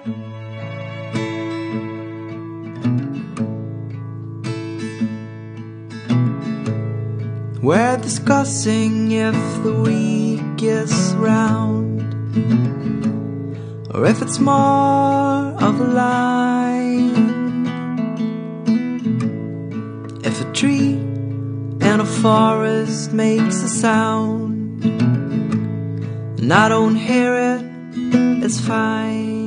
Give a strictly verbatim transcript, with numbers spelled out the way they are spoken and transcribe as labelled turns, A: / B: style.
A: We're discussing if the week is round, or if it's more of a line. If a tree in a forest makes a sound and I don't hear it, it's fine.